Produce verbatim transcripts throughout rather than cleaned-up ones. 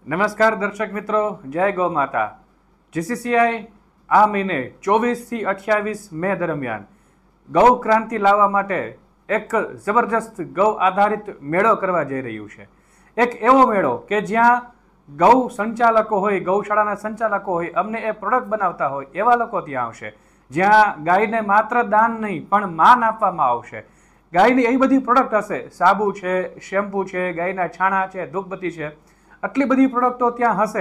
નમસ્કાર દર્શક મિત્રો, જય ગૌ માતા. જીસીસીઆઈ આ મહિને ચોવીસ થી અઠ્યાવીસ મે દરમિયાન ગૌ ક્રાંતિ લાવવા માટે એક જબરજસ્ત ગૌ આધારિત મેળો કરવા જઈ રહ્યું છે. એક એવો મેળો કે જ્યાં ગૌ સંચાલકો હોય, ગૌશાળાના સંચાલકો હોય, અમને એ પ્રોડક્ટ બનાવતા હોય એવા લોકો ત્યાં આવશે, જ્યાં ગાયને માત્ર દાન નહીં પણ માન આપવામાં આવશે. ગાયની એવી બધી પ્રોડક્ટ હશે, સાબુ છે, શેમ્પૂ છે, ગાયના છાણા છે, ધૂપબત્તી છે, આટલી બધી પ્રોડક્ટો ત્યાં હશે.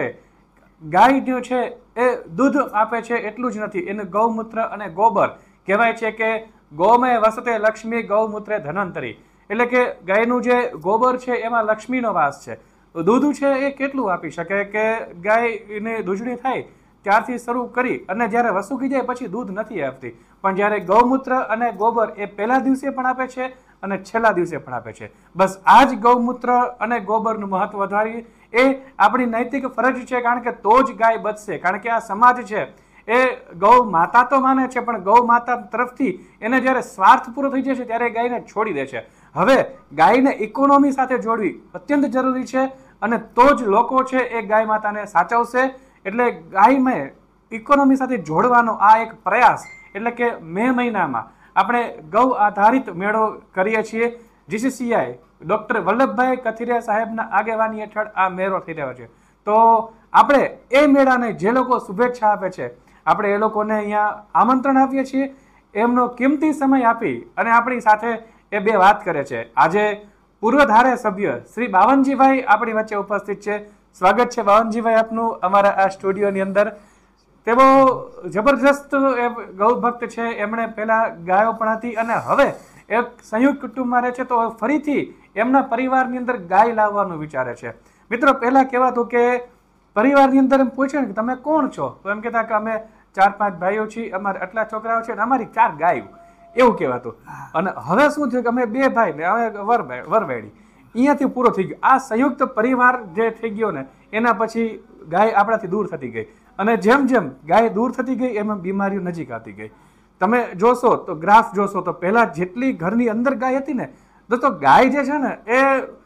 ગાય જે છે એ દૂધ આપે છે એટલું જ નથી, એનું ગૌમૂત્ર અને ગોબર કહેવાય છે કે ગૌમે વસતે લક્ષ્મી ગૌમૂત્રે ધનંતરી, એટલે કે ગાયનું જે ગોબર છે એમાં લક્ષ્મીનો વાસ છે. દૂધ છે એ કેટલું આપી શકે કે ગાયને દૂધણી થાય ત્યારથી શરૂ કરી અને જ્યારે વસુકી જાય પછી દૂધ નથી આપતી, પણ જ્યારે ગૌમૂત્ર અને ગોબર એ પહેલા દિવસે પણ આપે છે અને છેલ્લા દિવસે પણ આપે છે. બસ આ જ ગૌમૂત્ર અને ગોબરનું મહત્વ વધારી એ આપણી નૈતિક ફરજ છે, કારણ કે તો જ ગાય બચશે. કારણ કે આ સમાજ છે એ ગૌ માતા તો માને છે, પણ ગૌ માતા તરફથી એને જ્યારે સ્વાર્થ પૂરો થઈ જશે ત્યારે ગાયને છોડી દે છે. હવે ગાયને ઇકોનોમી સાથે જોડવી અત્યંત જરૂરી છે અને તો જ લોકો છે એ ગાય માતાને સાચવશે. એટલે ગાયને ઇકોનોમી સાથે જોડવાનો આ એક પ્રયાસ, એટલે કે મે મહિનામાં આપણે ગૌ આધારિત મેળો કરીએ છીએ. જીસીસીઆઈ ડૉક્ટર વલ્લભભાઈ કથિરિયા સાહેબના આગેવાની હેઠળ આ મેળો થઈ રહ્યો છે. તો આપણે એ મેળાને જે લોકો શુભેચ્છા આપે છે, આપણે એ લોકોને અહીંયા આમંત્રણ આપીએ છીએ. એમનો કિંમતી સમય આપી અને આપણી સાથે એ બે વાત કરે છે. આજે પૂર્વ ધારાસભ્ય શ્રી બાવનજીભાઈ આપણી વચ્ચે ઉપસ્થિત છે. સ્વાગત છે બાવનજીભાઈ આપનું અમારા આ સ્ટુડિયોની અંદર. તેઓ જબરજસ્ત ગૌ ભક્ત છે. એમણે પહેલા ગાયો પણ હતી અને હવે એક સંયુક્ત કુટુંબમાં રહે છે, તો ફરીથી એમના પરિવારની અંદર ગાય લાવવાનું વિચારે છે. મિત્રો, પહેલા કહેવાતું કે પરિવારની અંદર એમ પૂછે ને કે તમે કોણ છો, તો એમ કહેતા કે અમે ચાર પાંચ ભાઈઓ છીએ, અમારે આટલા છોકરાઓ છે અને અમારી ચાર ગાયો, એવું કહેવાતું. અને હવે શું થયું કે અમે બે ભાઈ ને અમે વર વરવેડી, અહીંયાથી પૂરો થઈ ગયો. આ સંયુક્ત પરિવાર જે થઈ ગયો ને એના પછી ગાય આપણાથી દૂર થતી ગઈ અને જેમ જેમ ગાય દૂર થતી ગઈ એમાં બીમારીઓ નજીક આવતી ગઈ. તમે જોશો તો ગ્રાફ જોશો તો પહેલા જેટલી ઘરની અંદર ગાય હતી ને, દોસ્તો ગાય જે છે ને એ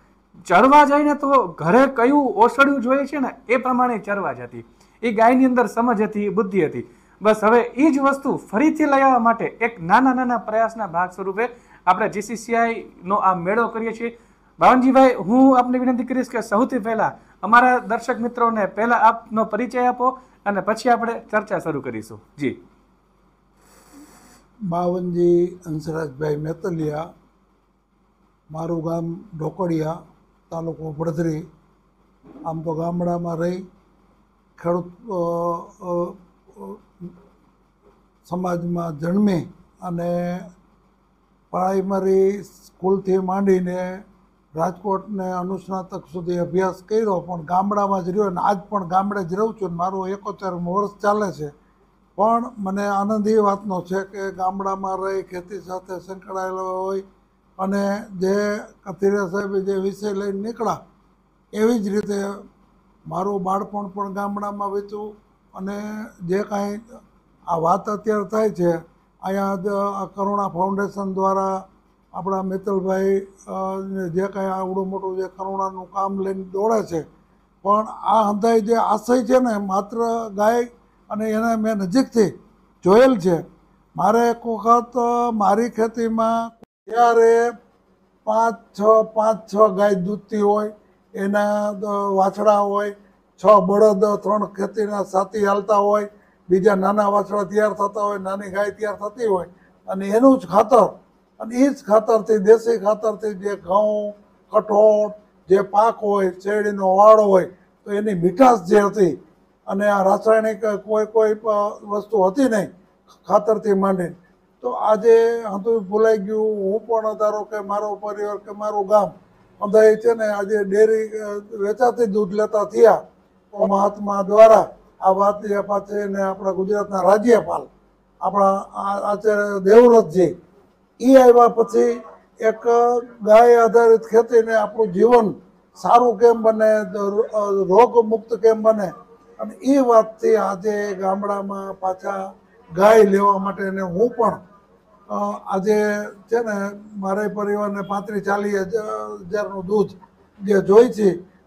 ચરવા જાય ને તો ઘરે કયું ઓસડિયું જોઈએ છે ને એ પ્રમાણે ચરવા જતી. એ ગાયની અંદર સમજ હતી, બુદ્ધિ હતી. બસ હવે એ જ વસ્તુ ફરીથી લઈ આવવા માટે એક નાના નાના પ્રયાસના ભાગ સ્વરૂપે આપણે જીસીસીઆઈ નો આ મેળો કરીએ છીએ. બાવનજીભાઈ, હું આપને વિનંતી કરીશ કે સૌથી પહેલા અમારા દર્શક મિત્રોને પહેલા આપનો પરિચય આપો અને પછી આપણે ચર્ચા શરૂ કરીશું. જી. બાવનજી હંસરાજભાઈ મેતલિયા, મારું ગામ ઢોકળિયા, તાલુકો પડધરી. આમ તો ગામડામાં રહી ખેડૂત સમાજમાં જન્મી અને પ્રાઇમરી સ્કૂલથી માંડીને રાજકોટને અનુસ્નાતક સુધી અભ્યાસ કર્યો, પણ ગામડામાં જ રહ્યો અને આજ પણ ગામડે જ રહું છું. મારું એકોતેરમું વર્ષ ચાલે છે. પણ મને આનંદ એ વાતનો છે કે ગામડામાં રહી ખેતી સાથે સંકળાયેલો હોય અને જે કથિરિયા સાહેબે જે વિષય લઈને નીકળ્યા એવી જ રીતે મારું બાળપણ પણ ગામડામાં વીત્યું. અને જે કાંઈ આ વાત અત્યારે થાય છે અહીંયા કરુણા ફાઉન્ડેશન દ્વારા આપણા મિત્તલભાઈ જે કાંઈ આવડું મોટું જે કરુણાનું કામ લઈને દોડે છે, પણ આ હંધાઈ જે આશય છે ને માત્ર ગાય અને એને મેં નજીકથી જોયેલ છે. મારે એક વખત મારી ખેતીમાં ત્યારે પાંચ છ પાંચ છ ગાય દૂધતી હોય, એના વાછડા હોય, છ બળદ ત્રણ ખેતીના સાથી હાલતા હોય, બીજા નાના વાછડા તૈયાર થતા હોય, નાની ગાય તૈયાર થતી હોય અને એનું જ ખાતર અને એ જ ખાતરથી દેશી ખાતરથી જે ઘઉં, કઠોળ જે પાક હોય, શેરડીનો વાળ હોય તો એની મીઠાશ જે હતી અને આ રાસાયણિક કોઈ કોઈ વસ્તુ હતી નહીં ખાતરથી માંડીને, તો આજે હતું ભૂલાઈ ગયું. હું પણ ધારો કે મારો પરિવાર કે મારું ગામ બધા છે ને આજે ડેરી વેચાતી દૂધ લેતા થયા. તો મહાત્મા દ્વારા આ વાત પાછી ને આપણા ગુજરાતના રાજ્યપાલ આપણા આચાર્ય દેવવ્રતજી એ આવ્યા પછી એક ગાય આધારિત ખેતીને આપણું જીવન સારું કેમ બને, રોગ મુક્ત કેમ બને, અને એ વાતથી આજે ગામડામાં પાછા ગાય લેવા માટે ને હું પણ આજે છે ને મારા પરિવારને પાંત્રીસ ચાલીસ હજારનું દૂધ જે જોઈ છે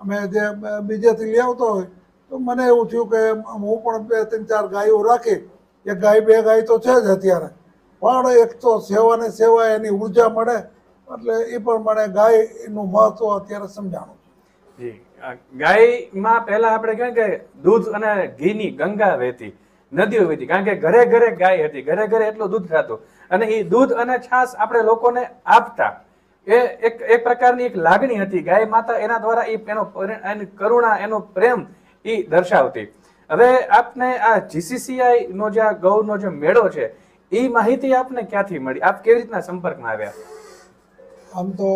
અમે જે બીજેથી લઈ આવતો હોય તો મને એવું થયું કે હું પણ બે ત્રણ ચાર ગાયો રાખી. એક ગાય બે ગાય તો છે જ અત્યારે, પણ એક તો સેવા ને સેવા એની ઉર્જા મળે એટલે એ પ્રમાણે ગાયનું મહત્વ અત્યારે સમજાણું. જી, આ ગાયમાં પહેલા આપણે કહેવાય કે દૂધ અને ઘીની ગંગા વહેતી, નદીઓ વહેતી, કારણ કે ઘરે ઘરે ગાય હતી, ઘરે ઘરે એટલું દૂધ થતું અને એ દૂધ અને છાશ આપણે લોકોને આપતા. એ એક એક પ્રકારની એક લાગણી હતી ગાય માતા, એના દ્વારા એ એનો એની કરુણા, એનો પ્રેમ એ દર્શાવતી. હવે આપને આ જીસીસીઆઈ નો જે આ ગૌનો જે મેળો છે એ માહિતી આપને ક્યાંથી મળી? આપ કેવી રીતના સંપર્કમાં આવ્યા? આમ તો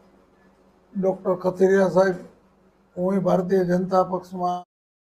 ડૉક્ટર કથિરિયા સાહેબ, હું ભારતીય જનતા પક્ષમાં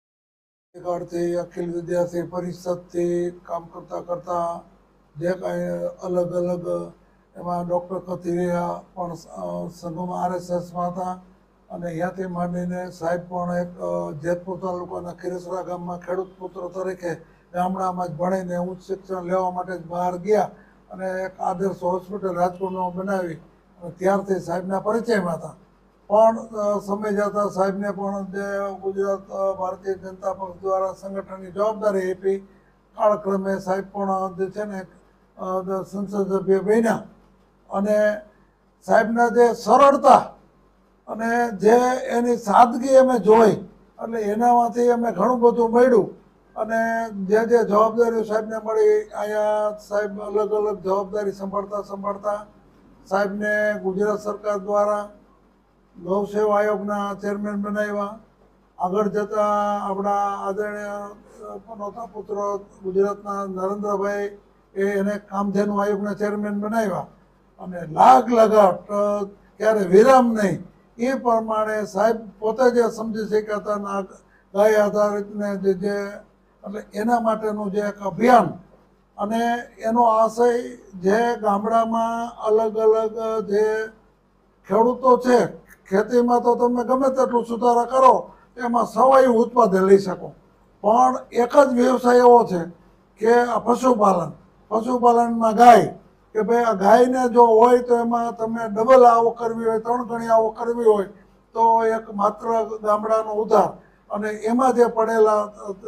થી અખિલ વિદ્યાર્થી પરિષદથી કામ કરતાં કરતાં જે કાંઈ અલગ અલગ એમાં ડૉક્ટર કથિરિયા પણ સંઘમાં આરએસએસમાં હતા અને ત્યાંથી માંડીને સાહેબ પણ એક જેતપુર તાલુકાના ખીરસરા ગામમાં ખેડૂત પુત્ર તરીકે ગામડામાં જ ભણીને ઉચ્ચ શિક્ષણ લેવા માટે જ બહાર ગયા અને એક આદર્શ હોસ્પિટલ રાજકોટમાં બનાવી અને ત્યારથી સાહેબના પરિચયમાં હતા. પણ સમય જતાં સાહેબને પણ જે ગુજરાત ભારતીય જનતા પક્ષ દ્વારા સંગઠનની જવાબદારી આપી, કાળક્રમે સાહેબ પણ જે છે ને સંસદ સભ્ય બન્યા અને સાહેબના જે સરળતા અને જે એની સાદગી અમે જોઈ એટલે એનામાંથી અમે ઘણું બધું મળ્યું અને જે જે જવાબદારીઓ સાહેબને મળી અહીંયા સાહેબ અલગ અલગ જવાબદારી સંભાળતા સંભાળતા સાહેબને ગુજરાત સરકાર દ્વારા ગૌ સેવા આયોગના ચેરમેન બનાવ્યા. આગળ જતાં આપણા આદરણીય પનોતા પુત્ર ગુજરાતના નરેન્દ્રભાઈ એ એને કામધેનુ આયોગના ચેરમેન બનાવ્યા અને લાગ લગાટ ક્યારે વિરામ નહીં એ પ્રમાણે સાહેબ પોતે જે સમજી શક્યા હતા ના ગાય આધારિતને જે જે એટલે એના માટેનું જે એક અભિયાન અને એનો આશય જે ગામડામાં અલગ અલગ જે ખેડૂતો છે, ખેતીમાં તો તમે ગમે તેટલું સુધારા કરો એમાં સવાયું ઉત્પાદન લઈ શકો, પણ એક જ વ્યવસાય એવો છે કે આ પશુપાલન. પશુપાલનમાં ગાય કે ભાઈ આ ગાયને જો હોય તો એમાં તમે ડબલ આવક કરવી હોય, ત્રણ ગણી આવક કરવી હોય તો એક માત્ર ગામડાનો ઉધાર અને એમાં જે પડેલા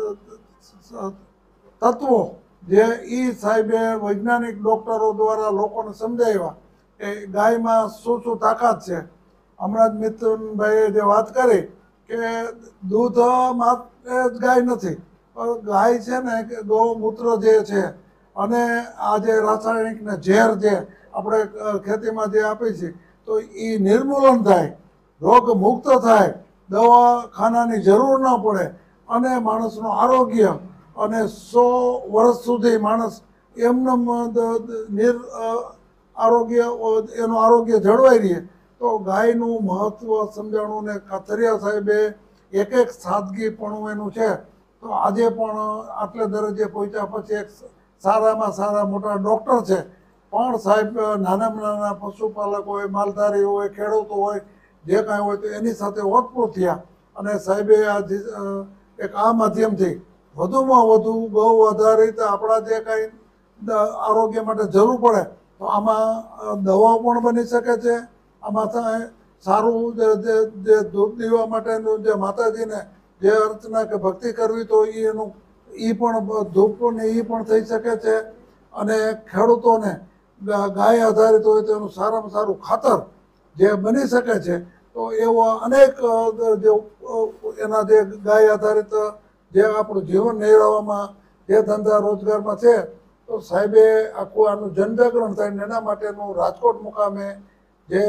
તત્વો જે એ સાહેબે વૈજ્ઞાનિક ડૉક્ટરો દ્વારા લોકોને સમજાવ્યા કે ગાયમાં શું શું તાકાત છે. હમણાં જ મિથુનભાઈએ જે વાત કરી કે દૂધ માટે જ ગાય નથી, ગાય છે ને કે ગૌમૂત્ર જે છે અને આ જે રાસાયણિક ને ઝેર જે આપણે ખેતીમાં જે આપીએ છીએ તો એ નિર્મૂલન થાય, રોગ મુક્ત થાય, દવાખાનાની જરૂર ન પડે અને માણસનું આરોગ્ય અને સો વર્ષ સુધી માણસ એમને નિર આરોગ્ય એનું આરોગ્ય જળવાઈ રહે. તો ગાયનું મહત્ત્વ સમજાણું ને કથિરિયા સાહેબે એક એક સાદગીપણું એનું છે. તો આજે પણ આટલે દરજ્જે પહોંચ્યા પછી એક સારામાં સારા મોટા ડૉક્ટર છે, પણ સાહેબ નાનામાં નાના પશુપાલક હોય, માલધારી હોય, ખેડૂતો હોય, જે કાંઈ હોય તો એની સાથે ઓતપ્રોત થયા અને સાહેબે આ એક આ માધ્યમથી વધુમાં વધુ ગૌ આધારિત આપણા જે કાંઈ આરોગ્ય માટે જરૂર પડે તો આમાં દવાઓ પણ બની શકે છે. આમાં સારું જે ધૂપ દીવા માટેનું જે માતાજીને જે અર્ચના કે ભક્તિ કરવી તો એ એનું એ પણ ધૂપ ને એ પણ થઈ શકે છે અને ખેડૂતોને ગાય આધારિત હોય તો એનું સારામાં સારું ખાતર જે બની શકે છે. તો એવા અનેક જે એના જે ગાય આધારિત જે આપણું જીવન નિર્વાહમાં જે ધંધા રોજગારમાં છે તો સાહેબે આખું આનું જનજાગરણ થાય ને એના માટેનું રાજકોટ મુકામે જે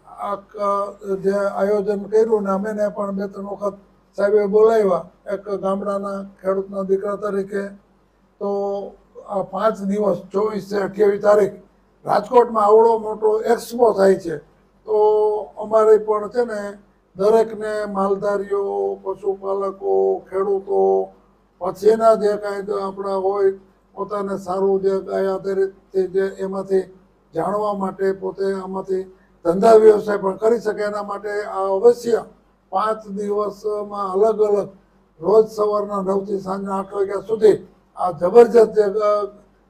જે આયોજન કર્યું ને અમે પણ બે ત્રણ વખત સાહેબે બોલાવ્યા એક ગામડાના ખેડૂતના દીકરા તરીકે. તો આ પાંચ દિવસ ચોવીસ થી અઠ્યાવીસ તારીખ રાજકોટમાં આવડો મોટો એક્સપો થાય છે. તો અમારે પણ છે ને દરેકને માલધારીઓ, પશુપાલકો, ખેડૂતો પછીના જે કાંઈ આપણા હોય પોતાને સારું જે ગાય આધારિત જે એમાંથી જાણવા માટે પોતે આમાંથી ધંધા વ્યવસાય પણ કરી શકે એના માટે આ અવશ્ય પાંચ દિવસમાં અલગ અલગ રોજ સવારના નવથી સાંજના આઠ વાગ્યા સુધી આ જબરજસ્ત જે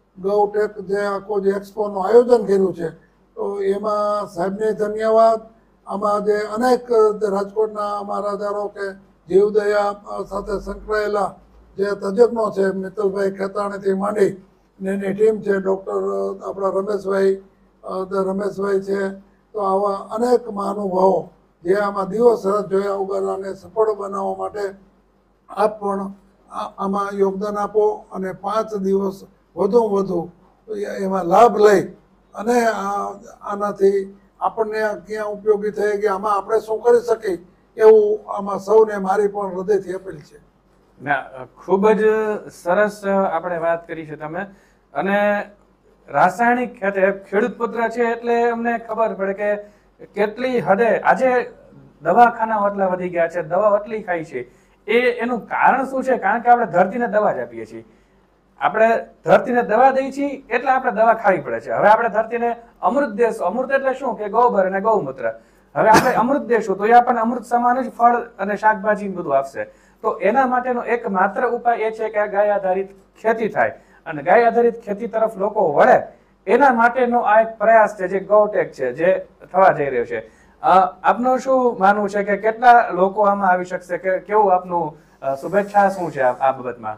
ગૌટેક જે આખો જે એક્સપોનું આયોજન કર્યું છે તો એમાં સાહેબને ધન્યવાદ આમાં જે અનેક રાજકોટના અમારા ધારો કે જીવદયા સાથે સંકળાયેલા જે તજજ્ઞો છે, મિત્તલભાઈ ખેતાણીથી માંડી ને એની ટીમ છે, ડૉક્ટર આપણા રમેશભાઈ રમેશભાઈ છે, તો આવા અનેક મહાનુભાવો જે આમાં દિવસ રાત જોયા વગર આને સફળ બનાવવા માટે આપ પણ આમાં યોગદાન આપો અને પાંચ દિવસ વધુ વધુ એમાં લાભ લઈ અને આનાથી આપણને ક્યાં ઉપયોગી થઈ કે આમાં આપણે શું કરી શકીએ એવું આમાં સૌને મારી પણ હૃદયથી અપીલ છે. ના, ખૂબ જ સરસ આપણે વાત કરી છે તમે. અને રાસાયણિક ખેતી, ખેડૂત પુત્ર છે એટલે અમને ખબર પડે કે કેટલી હદે આજે દવાખાના એટલા વધી ગયા છે, દવા એટલી ખાઈ છે. એ એનું કારણ શું છે? કારણ કે આપણે ધરતીને દવા જ આપીએ છીએ. આપણે ધરતીને દવા દઈએ છીએ એટલે આપણે દવા ખાવી પડે છે. હવે આપણે ધરતીને અમૃત દેશું. અમૃત એટલે શું? કે ગોબર અને ગૌમૂત્ર. હવે આપણે અમૃત દેશું તો એ આપણને અમૃત સમાન જ ફળ અને શાકભાજી બધું આપશે. તો એના માટેનો એક માત્ર ઉપાય એ છે કે ગાય આધારિત ખેતી થાય અને ગાય આધારિત ખેતી તરફ લોકો વળે. એના માટેનો આ એક પ્રયાસ છે જે ગૌટેક છે, જે થવા જઈ રહ્યો છે. આપનું શું માનવું છે કે કેટલા લોકો આમાં આવી શકશે? કે કેવું આપનું શુભેચ્છા શું છે આ બાબતમાં?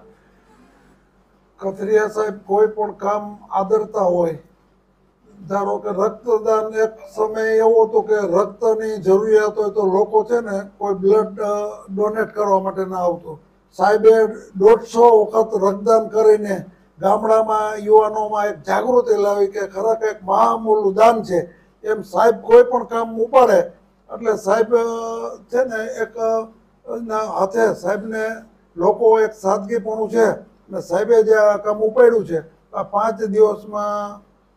કથરિયા સાહેબ, કોઈ પણ કામ આદરતા હોય, ધારો કે રક્તદાન, એક સમય એવો હતો કે રક્તની જરૂરિયાત હોય તો લોકો છે ને કોઈ બ્લડ ડોનેટ કરવા માટે ના આવતો. સાહેબે દોઢસો વખત રક્તદાન કરીને ગામડામાં યુવાનોમાં એક જાગૃતિ લાવી કે ખરેખર એક મહામૂલું દાન છે. એમ સાહેબ કોઈ પણ કામ ઉપાડે એટલે સાહેબ છે ને એક હાથે સાહેબને લોકો એક સાદગીપણું છે ને સાહેબે જે આ કામ ઉપાડ્યું છે આ પાંચ દિવસમાં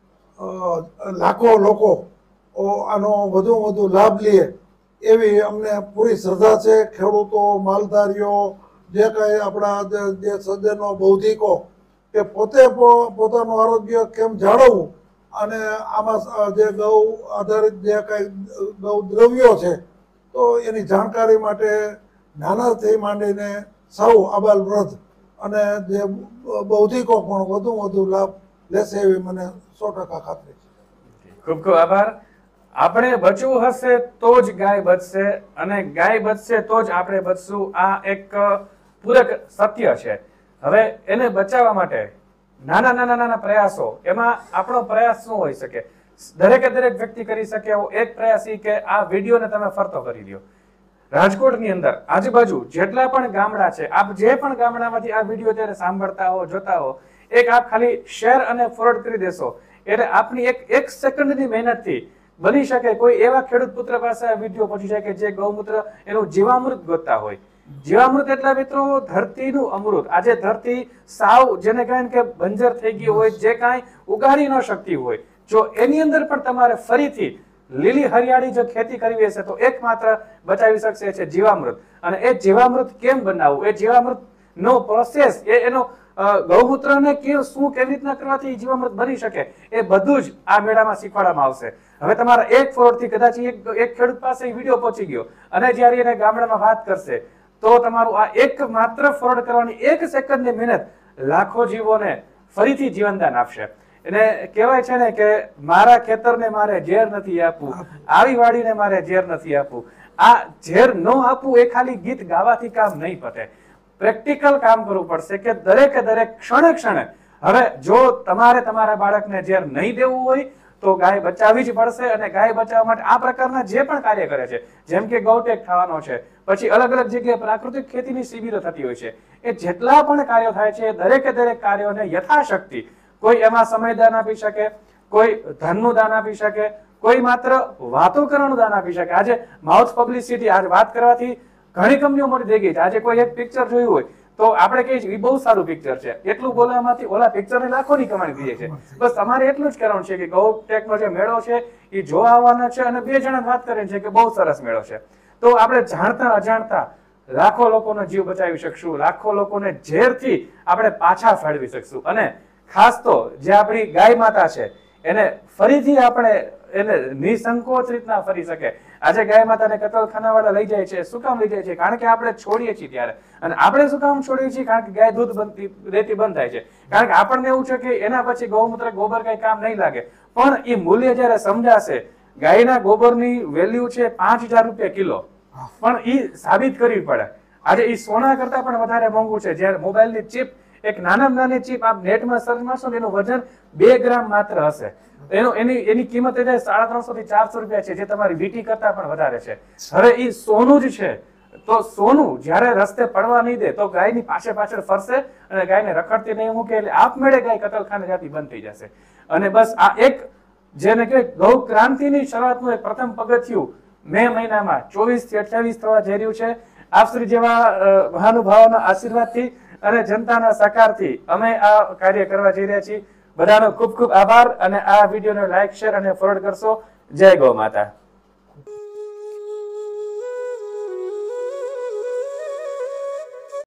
લાખો લોકો આનો વધુ વધુ લાભ લે એવી અમને પૂરી શ્રદ્ધા છે. ખેડૂતો, માલધારીઓ, જે કાંઈ આપણા જે સજ્જનો બૌદ્ધિકો કે પોતે પોતાનું આરોગ્ય કેમ જાળવવું અને આમાં જે ગૌ આધારિત જે કાંઈ ગૌ દ્રવ્યો છે તો એની જાણકારી માટે નાનાથી માંડીને સૌ આબાલ વૃદ્ધ અને જે બૌદ્ધિકો પણ વધુ વધુ લાભ લેશે એવી મને સો ટકા ખાતરી છે. ખૂબ ખૂબ આભાર. આપણે બચવું હશે તો જ ગાય બચશે અને ગાય બચશે તો જ આપણે બચશું. આ એક પૂરક સત્ય છે. હવે એને બચાવવા માટે નાના નાના નાના પ્રયાસો, એમાં આપણો પ્રયાસ શું હોઈ શકે? દરેકે દરેક વ્યક્તિ કરી શકે એવો એક પ્રયાસ એ કે આ વિડીયોને તમે ફરતો કરી દો. રાજકોટની અંદર આજુબાજુ જેટલા પણ ગામડા છે, આપ જે પણ ગામડામાંથી આ વિડીયો અત્યારે સાંભળતા હો, જોતા હો, એક આપ ખાલી શેર અને ફોરવર્ડ કરી દેશો એટલે આપની એક એક સેકન્ડની મહેનતથી બની શકે કોઈ એવા ખેડૂત પુત્ર પાસે આ વિડીયો પહોંચી જાય કે જે ગૌમૂત્ર એનું જીવામૃત ગોતતા હોય. જીવામૃત એટલે મિત્રો ધરતીનું અમૃત. આજે ધરતી સાવ જેને કહેવાય કે બંજર થઈ ગઈ હોય, જે કાંઈ ઉગાડી ન શકતી હોય, જો એની અંદર પણ તમારે ફરીથી લીલી હરિયાળી જો ખેતી કરવી હશે તો એકમાત્ર બચાવી શકશે છે જીવામૃત. અને એ જીવામૃત કેમ બનાવવું, એ જીવામૃત નો પ્રોસેસ, એ એનો ગૌમૂત્રને કે શું કેવી રીતના કરવાથી જીવામૃત બની શકે, એ બધું જ આ મેળામાં શીખવાડવામાં આવશે. હવે તમારા એક ફોરવર્ડથી કદાચ એક એક ખેડૂત પાસે વિડીયો પહોંચી ગયો અને જ્યારે એને ગામડામાં વાત કરશે તો તમારું આ એક માત્ર ફોરવર્ડ કરવાની એક સેકન્ડની મહેનત લાખો જીવોને ફરીથી જીવનદાન આપશે. એને કહેવાય છે ને કે મારા ખેતરને મારે ઝેર નથી આપવું, આવી વાડીને મારે ઝેર નથી આપવું. આ ઝેર ન આપવું એ ખાલી ગીત ગાવાથી કામ નહીં પતે. પ્રેક્ટિકલ કામ કરવું પડશે કે દરેકે દરેક ક્ષણે ક્ષણે. હવે જો તમારે તમારા બાળકને ઝેર નહીં દેવું હોય તો ગાય બચાવવી જ પડશે. અને ગાય બચાવવા માટે આ પ્રકારના જે પણ કાર્ય કરે છે, જેમ કે ગૌટેક થવાનો છે, પછી અલગ અલગ જગ્યાએ પ્રાકૃતિક ખેતીની શિબિરો થતી હોય છે, એ જેટલા પણ કાર્યો થાય છે દરેકે દરેક કાર્યોને યથાશક્તિ, કોઈ એમાં સમય દાન આપી શકે, કોઈ ધનનું દાન આપી શકે, કોઈ માત્ર વાતો કરવાનું દાન આપી શકે. આજે માઉથ પબ્લિસિટી, આજે વાત કરવાથી ઘણી કંપનીઓ મોટી થઈ ગઈ છે. આજે કોઈ એક પિક્ચર જોયું હોય તો આપણે કહીએ છીએ બહુ સારું પિક્ચર છે, એટલું બોલવામાંથી ઓલા પિક્ચરની લાખોની કમાણી થઈ છે. બસ તમારે એટલું જ કરવાનું છે કે ગૌટેકનો જે મેળો છે એ જોવા આવવાના છે અને બે જણા વાત કરે છે કે બહુ સરસ મેળો છે. તો આપણે જાણતા અજાણતા લાખો લોકોનો જીવ બચાવી શકશું, લાખો લોકોને ઝેરથી આપણે પાછા ફેરવી શકશું. અને ખાસ તો જે આપણી ગાય માતા છે એને ફરીથી આપણે એને નિસંકોચ રીતના ફરી શકે. આજે ગાય માતાને કતલખાના વાળા લઈ જાય છે. શું કામ લઈ જાય છે? કારણ કે આપણે છોડીએ છીએ ત્યારે. અને આપણે શું કામ છોડીએ છીએ? કારણ કે ગાય દૂધ બનતી રેતી બંધ થાય છે. કારણ કે આપણને એવું છે કે એના પછી ગૌમૂત્ર, ગોબર કઈ કામ નહીં લાગે. પણ એ મૂલ્ય જયારે સમજાશે, ગાયના ગોબરની વેલ્યુ છે પાંચ હજાર રૂપિયા કિલો, પણ એ સાબિત કરવી પડે. આજે એ સોના કરતા પણ વધારે મોંઘું છે. જ્યારે મોબાઈલની ચિપ, એક નાનામાં નાની ચિપ આપ નેટમાં સર્ચ મારશો તો એનું વજન બે ગ્રામ માત્ર હશે. એનો એની એની કિંમત એટલે સાડા ત્રણસો થી ચારસો રૂપિયા છે, જે તમારી વીટી કરતા પણ વધારે છે. હવે એ સોનું જ છે, તો સોનું જ્યારે રસ્તે પડવા નહીં દે તો ગાયની પાછળ પાછળ ફરશે અને ગાયને રખડતી નહીં મૂકે, એટલે આપમેળે ગાય કતલખાને જાતી બંધ થઈ જશે. અને બસ આ એક જેને કહેવાય ગૌ ક્રાંતિની શરૂઆતનું એક પ્રથમ પગથિયું મે મહિનામાં ચોવીસ થી અઠ્યાવીસ થવા જઈ રહ્યું છે. આપ શ્રી જેવા મહાનુભાવોના આશીર્વાદથી અને જનતાના સહકારથી અમે આ કાર્ય કરવા જઈ રહ્યા છીએ. બધાનો ખૂબ ખૂબ આભાર અને આ વિડીયોને લાઈક, શેર અને ફોરવર્ડ કરશો. જય ગૌ માતા.